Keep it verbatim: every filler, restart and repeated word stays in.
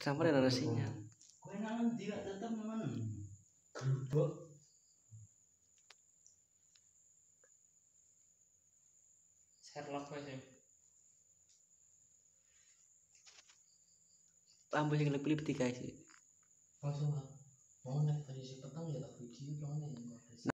Tersambar ada sinyal. Kowe nang ndi kok tetep men. Gerubuk. Sherlock wis. Ambil sing pilih tiga sih. Langsung. Mau nek tadi si petang ya tak video mana.